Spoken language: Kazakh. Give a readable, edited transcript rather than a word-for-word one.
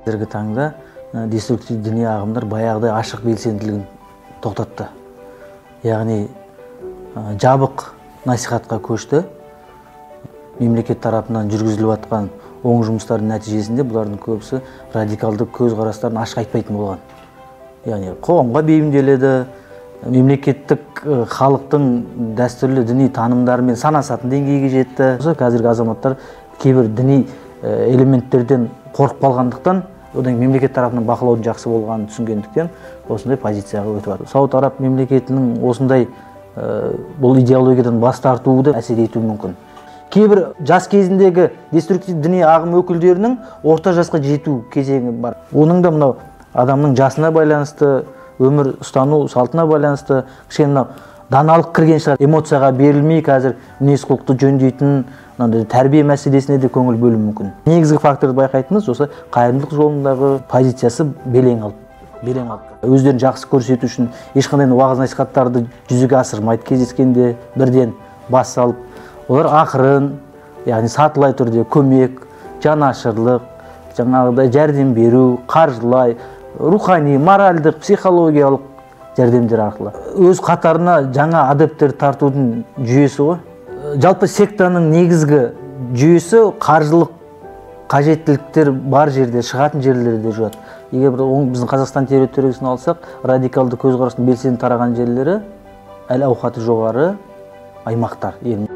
Қазіргі таңда деструктив діни ағымдар баяғыдай ашық белсенділігін тоқтатты. Яғни жабық насихатқа көшті. Мемлекет тарапынан жүргізіліп жатқан оң жұмыстардың нәтижесінде бұлардың көбісі радикалды көзқарастарын ашық айтпайтын болған. Яғни қоғамға бейімделеді, мемлекеттік халықтың дәстүрлі діни танымдарымен санасатын деңгейге жетті. Қазіргі азаматтар кейбір діни элементтерден қорқып қалғандықтан, одан мемлекет тарапынан бақылаудың жақсы болғанын түсінгендіктен осындай позицияға өтіп жатыр. Сауд Араб мемлекетінің осындай бұл идеологиядан бас тартуы әсер етуі мүмкін. Кейбір жас кезіндегі деструктив діни ағым өкілдерінің орта жасқа жету кезеңі бар. Оның да мынау адамның жасына байланысты, өмір ұстану салтына байланысты, кішкене даналық кірген шығар. Эмоцияға берілмей қазір мінез құлықты жөндейтін тәрбие мәселесіне де көңіл бөлу мүмкін. Негізгі факторды байқайтынымыз осы қайырымдылық жолындағы позициясы белең алды. Өздерін жақсы көрсету үшін ешқандай уағыз насихаттарды жүзеге асырмайды. Кездескенде бірден бас салып, олар ақырын, яғни сатылай түрде көмек, жанашырлық, жаңағыдай жәрдем беру, қаржылай, рухани, моральдық, психологиялық жәрдемдер арқылы өз қатарына жаңа адаптер тартудың жүйесі ғой. Жалпы сектаның негізгі жүйесі қаржылық қажеттіліктер бар жерде, шығатын жерлерде жүреді. Егер біздің Қазақстан территориясын алсақ, радикалды көзқарастың белсенді тараған жерлері әл ауқаты жоғары аймақтар.